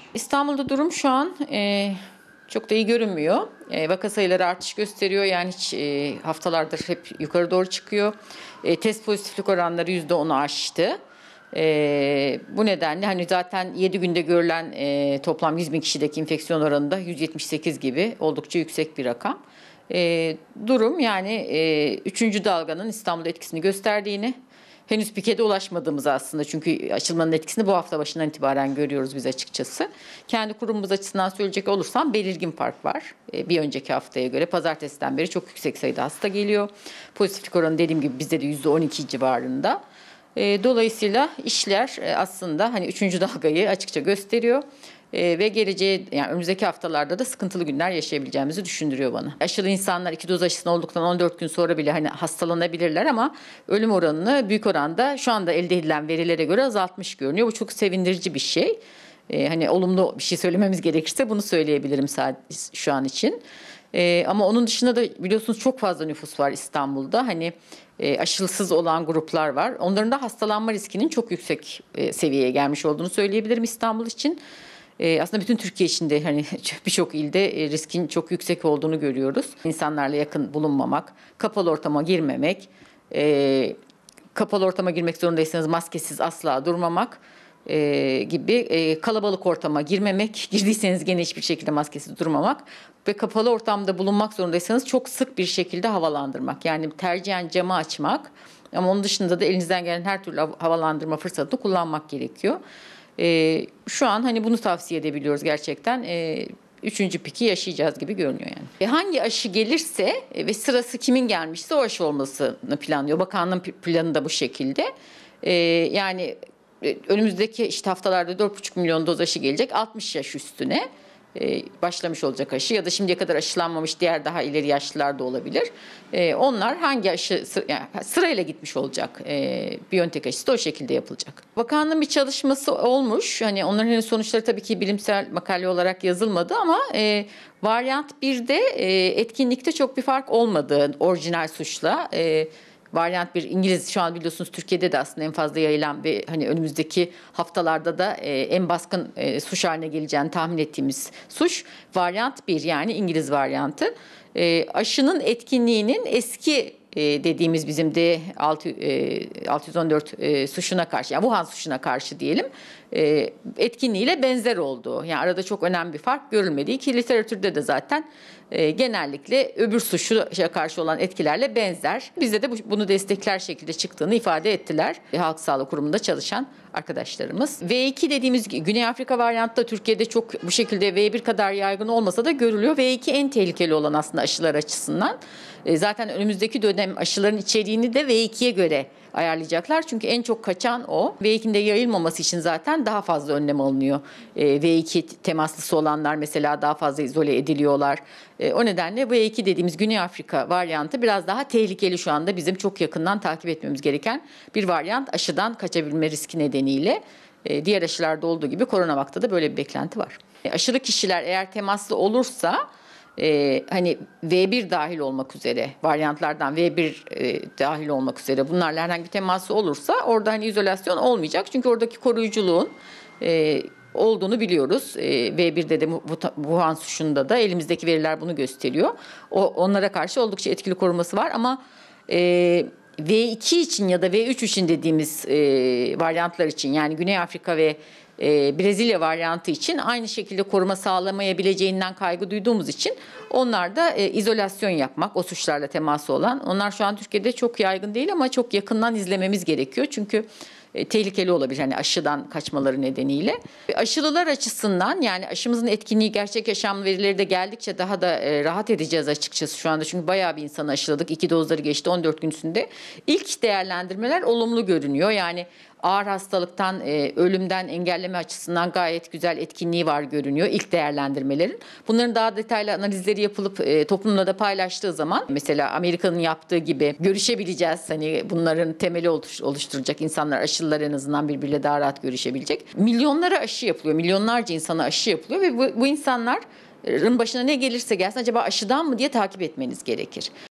İstanbul'da durum şu an çok da iyi görünmüyor. Vaka sayıları artış gösteriyor. Yani hiç haftalardır hep yukarı doğru çıkıyor. Test pozitiflik oranları %10'u aştı. Bu nedenle hani zaten 7 günde görülen toplam 100 bin kişideki enfeksiyon oranında 178 gibi oldukça yüksek bir rakam. Durum yani 3. dalganın İstanbul'da etkisini gösterdiğini, henüz pikede ulaşmadığımız aslında, çünkü açılmanın etkisini bu hafta başından itibaren görüyoruz biz açıkçası. Kendi kurumumuz açısından söyleyecek olursam belirgin fark var. Bir önceki haftaya göre pazartesiden beri çok yüksek sayıda hasta geliyor. Pozitiflik oranı dediğim gibi bizde de %12 civarında. Dolayısıyla işler aslında hani 3. dalgayı açıkça gösteriyor. Ve geleceğe, yani önümüzdeki haftalarda da sıkıntılı günler yaşayabileceğimizi düşündürüyor bana. Aşılı insanlar 2 doz aşısını olduktan 14 gün sonra bile hani hastalanabilirler ama ölüm oranını büyük oranda şu anda elde edilen verilere göre azaltmış görünüyor. Bu çok sevindirici bir şey. Hani olumlu bir şey söylememiz gerekirse bunu söyleyebilirim sadece şu an için. Ama onun dışında da biliyorsunuz çok fazla nüfus var İstanbul'da. Hani aşısız olan gruplar var. Onların da hastalanma riskinin çok yüksek seviyeye gelmiş olduğunu söyleyebilirim İstanbul için. Aslında bütün Türkiye içinde hani birçok ilde riskin çok yüksek olduğunu görüyoruz. İnsanlarla yakın bulunmamak, kapalı ortama girmemek, kapalı ortama girmek zorundaysanız maskesiz asla durmamak gibi, kalabalık ortama girmemek, girdiyseniz gene hiçbir şekilde maskesiz durmamak ve kapalı ortamda bulunmak zorundaysanız çok sık bir şekilde havalandırmak. Yani tercihen camı açmak, ama onun dışında da elinizden gelen her türlü havalandırma fırsatını kullanmak gerekiyor. Şu an hani bunu tavsiye edebiliyoruz gerçekten. 3. piki yaşayacağız gibi görünüyor yani. Hangi aşı gelirse ve sırası kimin gelmişse o aşı olmasını planlıyor. Bakanlığın planı da bu şekilde. Yani önümüzdeki işte haftalarda 4,5 milyon doz aşı gelecek 60 yaş üstüne. Başlamış olacak aşı ya da şimdiye kadar aşılanmamış diğer daha ileri yaşlılar da olabilir. Onlar hangi aşı yani sırayla gitmiş olacak. BioNTech aşısı da o şekilde yapılacak. Bakanlığın bir çalışması olmuş. Hani onların henüz sonuçları tabii ki bilimsel makale olarak yazılmadı ama varyant 1'de etkinlikte çok bir fark olmadı orijinal suçla. Varyant bir İngiliz, şu an biliyorsunuz Türkiye'de de aslında en fazla yayılan ve hani önümüzdeki haftalarda da en baskın suç haline geleceğini tahmin ettiğimiz suç varyant 1, yani İngiliz varyantı. Aşının etkinliğinin eski dediğimiz bizim de 614 suçuna karşı, yani Wuhan suçuna karşı diyelim, etkinliğiyle benzer olduğu. Yani arada çok önemli bir fark görülmediği, ki literatürde de zaten genellikle öbür suça karşı olan etkilerle benzer. Bizde de bunu destekler şekilde çıktığını ifade ettiler Halk Sağlığı Kurumu'nda çalışan arkadaşlarımız. V2 dediğimiz Güney Afrika varyantı da Türkiye'de çok bu şekilde V1 kadar yaygın olmasa da görülüyor. V2 en tehlikeli olan aslında aşılar açısından. Zaten önümüzdeki dönem aşıların içeriğini de V2'ye göre ayarlayacaklar. Çünkü en çok kaçan o. V2'nin de yayılmaması için zaten daha fazla önlem alınıyor. V2 temaslısı olanlar mesela daha fazla izole ediliyorlar. O nedenle V2 dediğimiz Güney Afrika varyantı biraz daha tehlikeli şu anda. Bizim çok yakından takip etmemiz gereken bir varyant, aşıdan kaçabilme riski nedeniyle. Diğer aşılarda olduğu gibi Coronavac'ta da böyle bir beklenti var. Aşılı kişiler eğer temaslı olursa, hani V1 dahil olmak üzere, varyantlardan V1 dahil olmak üzere bunlarla herhangi bir teması olursa orada hani izolasyon olmayacak. Çünkü oradaki koruyuculuğun olduğunu biliyoruz. V1'de de Wuhan suçunda da elimizdeki veriler bunu gösteriyor. Onlara karşı oldukça etkili koruması var ama V2 için ya da V3 için dediğimiz varyantlar için, yani Güney Afrika ve Brezilya varyantı için aynı şekilde koruma sağlamayabileceğinden kaygı duyduğumuz için onlar da izolasyon yapmak, o suçlarla teması olan. Onlar şu an Türkiye'de çok yaygın değil ama çok yakından izlememiz gerekiyor. Çünkü tehlikeli olabilir hani aşıdan kaçmaları nedeniyle. Aşılılar açısından, yani aşımızın etkinliği, gerçek yaşam verileri de geldikçe daha da rahat edeceğiz açıkçası şu anda. Çünkü bayağı bir insanı aşıladık. 2 dozları geçti 14 gün üstünde. İlk değerlendirmeler olumlu görünüyor. Yani ağır hastalıktan, ölümden engelleme açısından gayet güzel etkinliği var görünüyor ilk değerlendirmelerin. Bunların daha detaylı analizleri yapılıp toplumla da paylaştığı zaman, mesela Amerika'nın yaptığı gibi görüşebileceğiz. Hani bunların temeli oluşturacak insanlar, aşılılar en azından birbiriyle daha rahat görüşebilecek. Milyonlara aşı yapılıyor, milyonlarca insana aşı yapılıyor ve bu insanların başına ne gelirse gelsin acaba aşıdan mı diye takip etmeniz gerekir.